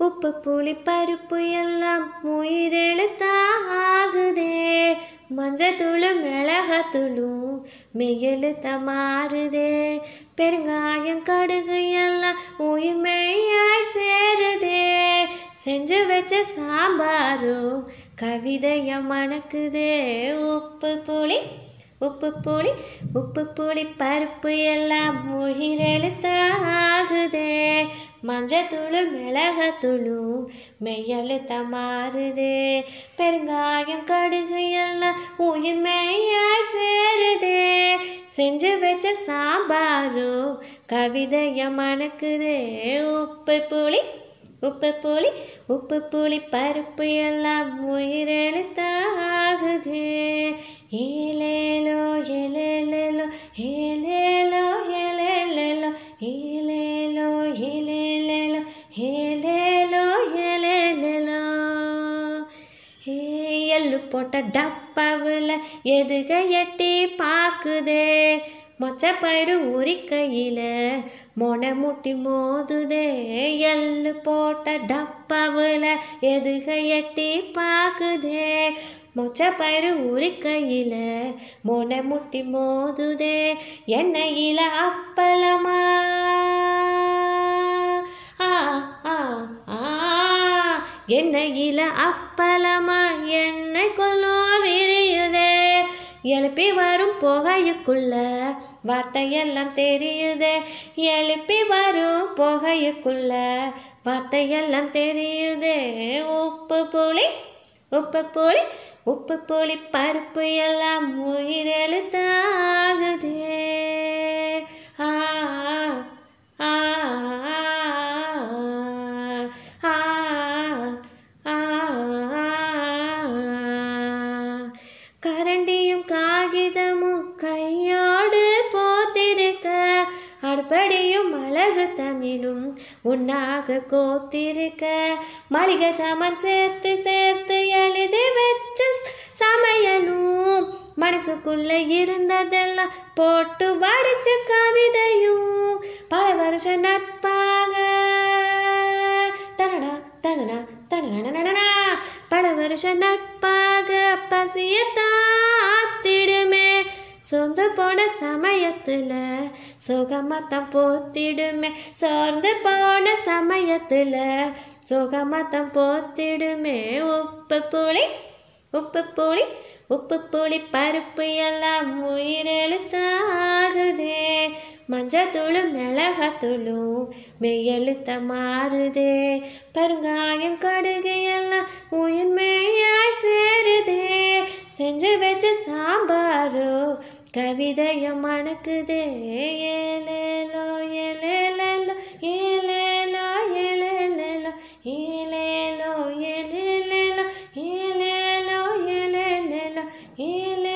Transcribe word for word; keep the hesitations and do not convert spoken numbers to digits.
உப்பு புளி பருப்பு எல்லாம் உயிரெழுத்தாகுதே. மஞ்சத்தூளும் மிளகாத்தூளும் மெய்யெழுத்த மாறுதே. பெருங்காயம் கடுகு எல்லாம் உயிர் மெய்யாய் சேருதே. செஞ்சு வச்ச சாம்பாரும் கவிதைய மணக்குதே. உப்பு புளி உப்பு புளி உப்பு புளி பருப்பு எல்லாம் உயிரெழுத்தாகுதே. மஞ்சத்தூளும் மிளகாத்தூளும் மெய்யெழுத்த மாறுதே. பெருங்காயம் கடுகு எல்லாம் உயிர் மெய்யாய் சேருதே. செஞ்சு வச்ச சாம்பாரும் கவிதைய மணக்குதே. உப்பு புளி உப்பு புளி உப்பு புளி பருப்பு எல்லாம் உயிரெழுத்தாகுதே. ஏலேலோ ஏலேலோ ஏலேலோ ஏலேலோ ஏலேலோ ஏலேலோ ஏலேலோ ஏலேலோ. எள்ளு போட்ட டப்பாவில் எதுக எட்டி பாக்குதே. மொச்சப்பயிறு உரிக்கையில் மொனை முட்டி மோதுதே. எள்ளு போட்ட டப்பாவில் எதுக எட்டி பாக்குதே. மொச்சப்பயிறு உரிக்கையில் மொனை முட்டி மோதுதே. எண்ணெயில் அப்பளமா ஆ ஆ ஆ எண்ணெயில் அப்பளமா எண்ணெய் கொள்ளோ விரியுதே. எழுப்பி வரும் புகையுக்குள்ள வார்த்தையெல்லாம் தெரியுதே. எழுப்பி வரும் புகையுக்குள்ள வார்த்தையெல்லாம் தெரியுதே. உப்பு புளி உப்பு புளி உப்பு புளி பருப்பு எல்லாம் உயிரெழுத்தாகுதே. ஆ ஆ ஆ ஆ கரண்டியும் காகிதமும் கையோடு போத்திருக்க. அடுப்படியும் அழகு தமிழும் உன்னாக கோத்திருக்க. மளிகை சாமான் சேர்த்து சேர்த்து எழுதி வச்ச சமையலும் மனசுக்குள்ள இருந்ததெல்லாம் போட்டு வடிச்ச கவிதையும் பல வருஷம் நட்பாக தனடா தனடா தனடா பல வருஷம் நட்பாக பசிய தாத்திடுமே. சொந்த போன சமயத்துல சுகமத்தம் போத்திடுமே. சோர்ந்து போன சமயத்துல சுகமத்தம் போத்திடுமே. உப்பு புளி உப்பு புளி உப்பு புளி பருப்பு எல்லாம் உயிரெழுத்தாகுதே. மஞ்சத்தூளும் மிளகாத்தூளும் மெய்யெழுத்த மாறுதே. பெருங்காயம் கடுகு எல்லாம் உயிர் மெய்யாய் சேருதே. செஞ்சு வச்ச சாம்பாரோ கவிதைய மணக்குதே. ஏலேலோ ஏலேலோ ஏலேலோ ஏலேலோ ஏலேலோ ஏலேலோ ஏலேலோ ஏலேலோ ஏலேலோ.